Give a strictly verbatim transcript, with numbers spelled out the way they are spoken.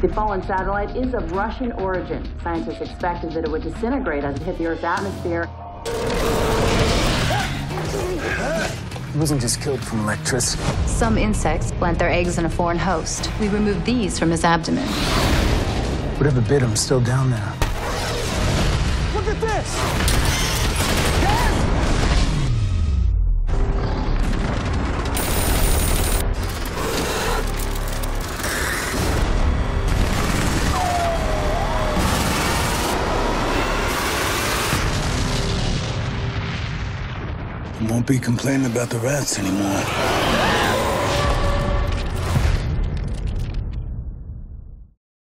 The fallen satellite is of Russian origin. Scientists expected that it would disintegrate as it hit the Earth's atmosphere. He wasn't just killed from electricity. Some insects plant their eggs in a foreign host. We removed these from his abdomen. Whatever bit him is still down there. Look at this! I won't be complaining about the rats anymore.